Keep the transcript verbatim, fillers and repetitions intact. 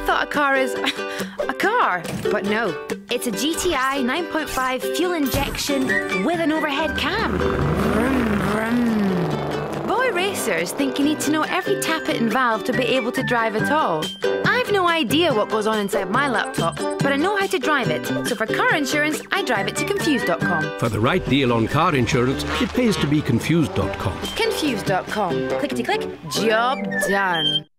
thought a car is a car, but no. It's a G T I nine point five fuel injection with an overhead cam. Vroom, vroom. Boy racers think you need to know every tappet and valve to be able to drive at all. I've no idea what goes on inside my laptop, but I know how to drive it. So for car insurance, I drive it to confused dot com. For the right deal on car insurance, it pays to be confused dot com. confused dot com. Clickety click, job done.